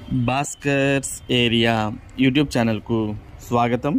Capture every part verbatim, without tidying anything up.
Bhaskar's area YouTube ఛానల్కు స్వాగతం.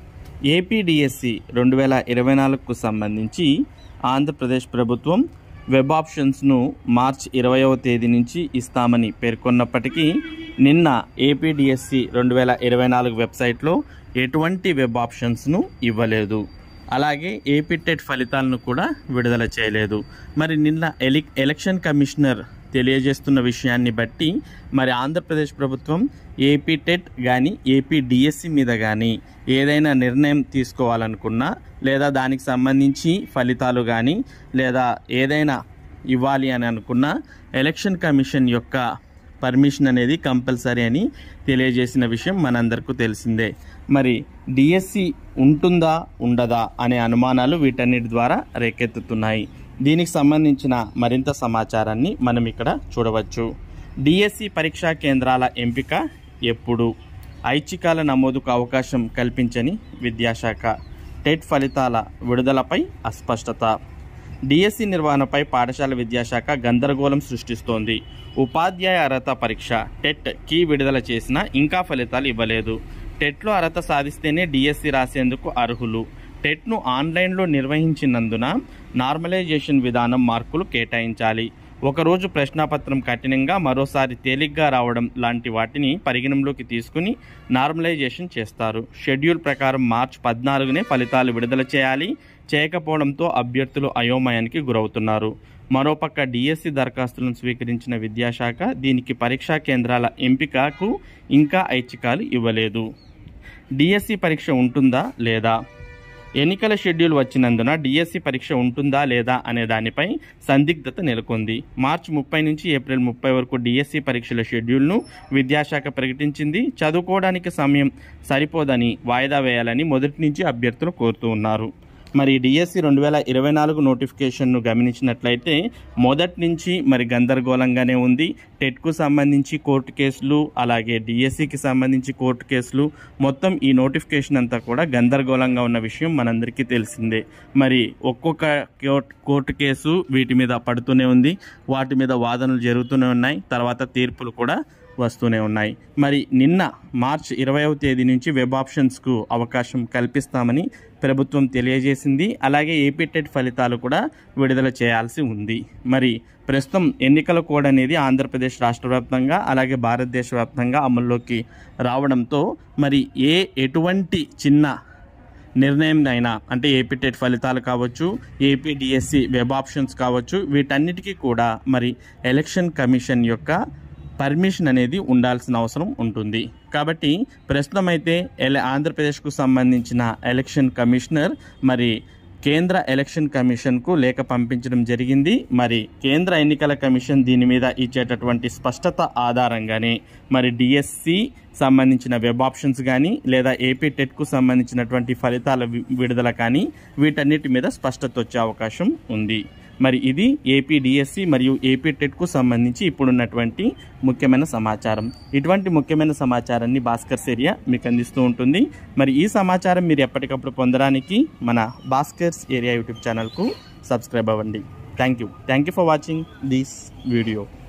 APDSC రెండు వేల ఇరవై నాలుగుకు సంబంధించి ఆంధ్రప్రదేశ్ ప్రభుత్వం వెబ్ ఆప్షన్స్ను మార్చ్ ఇరవైవ తేదీ నుంచి ఇస్తామని పేర్కొన్నప్పటికీ నిన్న ఏపీడిఎస్సి రెండు వేల ఇరవై నాలుగు వెబ్సైట్లో ఎటువంటి వెబ్ ఆప్షన్స్ను ఇవ్వలేదు. అలాగే ఏపీ టెట్ ఫలితాలను కూడా విడుదల చేయలేదు. మరి నిన్న ఎలి ఎలక్షన్ కమిషనర్ తెలియజేస్తున్న విషయాన్ని బట్టి మరి ఆంధ్రప్రదేశ్ ప్రభుత్వం ఏపీ టెట్ కానీ ఏపీ డిఎస్సి మీద కానీ ఏదైనా నిర్ణయం తీసుకోవాలనుకున్నా లేదా దానికి సంబంధించి ఫలితాలు కానీ లేదా ఏదైనా ఇవ్వాలి అని అనుకున్నా ఎలక్షన్ కమిషన్ యొక్క పర్మిషన్ అనేది కంపల్సరీ అని తెలియజేసిన విషయం మనందరికీ తెలిసిందే. మరి డిఎస్సి ఉంటుందా ఉండదా అనే అనుమానాలు వీటన్నిటి ద్వారా రేకెత్తుతున్నాయి. దీనికి సంబంధించిన మరింత సమాచారాన్ని మనం ఇక్కడ చూడవచ్చు. డిఎస్సి పరీక్షా కేంద్రాల ఎంపిక ఎప్పుడు? ఐచ్ఛికాల నమోదుకు అవకాశం కల్పించని విద్యాశాఖ. టెట్ ఫలితాల విడుదలపై అస్పష్టత. డిఎస్సి నిర్వహణపై పాఠశాల విద్యాశాఖ గందరగోళం సృష్టిస్తోంది. ఉపాధ్యాయ అర్హత పరీక్ష టెట్ కీ విడుదల చేసినా ఇంకా ఫలితాలు ఇవ్వలేదు. టెట్లో అర్హత సాధిస్తేనే డిఎస్సి రాసేందుకు అర్హులు. టెట్ను ఆన్లైన్లో నిర్వహించినందున నార్మలైజేషన్ విధానం మార్కులు కేటాయించాలి. ఒకరోజు ప్రశ్నాపత్రం కఠినంగా మరోసారి తేలిగ్గా రావడం లాంటి వాటిని పరిగణనలోకి తీసుకుని నార్మలైజేషన్ చేస్తారు. షెడ్యూల్ ప్రకారం మార్చి పద్నాలుగునే ఫలితాలు విడుదల చేయాలి. చేయకపోవడంతో అభ్యర్థులు అయోమయానికి గురవుతున్నారు. మరోపక్క డిఎస్సి దరఖాస్తులను స్వీకరించిన విద్యాశాఖ దీనికి పరీక్షా కేంద్రాల ఎంపికకు ఇంకా ఐచ్ఛికాలు ఇవ్వలేదు. డిఎస్సి పరీక్ష ఉంటుందా లేదా? ఎన్నికల షెడ్యూల్ వచ్చినందున డిఎస్సి పరీక్ష ఉంటుందా లేదా అనే దానిపై సందిగ్ధత నెలకొంది. మార్చి ముప్పై నుంచి ఏప్రిల్ ముప్పై వరకు డిఎస్సి పరీక్షల షెడ్యూల్ను విద్యాశాఖ ప్రకటించింది. చదువుకోవడానికి సమయం సరిపోదని వాయిదా వేయాలని మొదటి నుంచి అభ్యర్థులు కోరుతూ ఉన్నారు. మరి డిఎస్సి రెండు వేల ఇరవై నాలుగు నోటిఫికేషన్ను గమనించినట్లయితే మొదటి నుంచి మరి గందరగోళంగానే ఉంది. టెట్కు సంబంధించి కోర్టు కేసులు, అలాగే డిఎస్సికి సంబంధించి కోర్టు కేసులు, మొత్తం ఈ నోటిఫికేషన్ అంతా కూడా గందరగోళంగా ఉన్న విషయం మనందరికీ తెలిసిందే. మరి ఒక్కొక్క కోర్టు కేసు వీటి మీద పడుతూనే ఉంది. వాటి మీద వాదనలు జరుగుతూనే ఉన్నాయి. తర్వాత తీర్పులు కూడా వస్తూనే ఉన్నాయి. మరి నిన్న మార్చి ఇరవైవ తేదీ నుంచి వెబ్ ఆప్షన్స్కు అవకాశం కల్పిస్తామని ప్రభుత్వం తెలియజేసింది. అలాగే ఏపీ టెట్ ఫలితాలు కూడా విడుదల చేయాల్సి ఉంది. మరి ప్రస్తుతం ఎన్నికల కోడ్ అనేది ఆంధ్రప్రదేశ్ రాష్ట్ర వ్యాప్తంగా అలాగే భారతదేశ వ్యాప్తంగా అమల్లోకి రావడంతో మరి ఏ ఎటువంటి చిన్న నిర్ణయం అయినా అంటే ఏపీ టెట్ ఫలితాలు కావచ్చు, ఏపీ డిఎస్సి వెబ్ ఆప్షన్స్ కావచ్చు, వీటన్నిటికీ కూడా మరి ఎలక్షన్ కమిషన్ యొక్క పర్మిషన్ అనేది ఉండాల్సిన అవసరం ఉంటుంది. కాబట్టి ప్రస్తుతం అయితే ఎల ఆంధ్రప్రదేశ్కు సంబంధించిన ఎలక్షన్ కమిషనర్ మరి కేంద్ర ఎలక్షన్ కమిషన్కు లేఖ పంపించడం జరిగింది. మరి కేంద్ర ఎన్నికల కమిషన్ దీని మీద ఇచ్చేటటువంటి స్పష్టత ఆధారంగానే మరి డిఎస్సి సంబంధించిన వెబ్ ఆప్షన్స్ కానీ లేదా ఏపీ టెట్కు సంబంధించినటువంటి ఫలితాల విడుదల కానీ వీటన్నిటి మీద స్పష్టత వచ్చే అవకాశం ఉంది. మరి ఇది ఏపీ డిఎస్సి మరియు ఏపీ టెట్కు సంబంధించి ఇప్పుడున్నటువంటి ముఖ్యమైన సమాచారం. ఇటువంటి ముఖ్యమైన సమాచారాన్ని భాస్కర్స్ ఏరియా మీకు అందిస్తూ ఉంటుంది. మరి ఈ సమాచారం మీరు ఎప్పటికప్పుడు పొందడానికి మన భాస్కర్స్ ఏరియా యూట్యూబ్ ఛానల్కు సబ్స్క్రైబ్ అవ్వండి. Thank you thank you for watching this video.